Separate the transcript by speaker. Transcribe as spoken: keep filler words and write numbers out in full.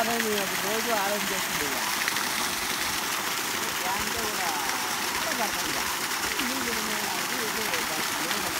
Speaker 1: అనేది రోజు ఆలోచన చేస్తుంది ఇక దాంట్లో కూడా పడుతుంది నీళ్ళు ఉన్నాయి, అది ఇది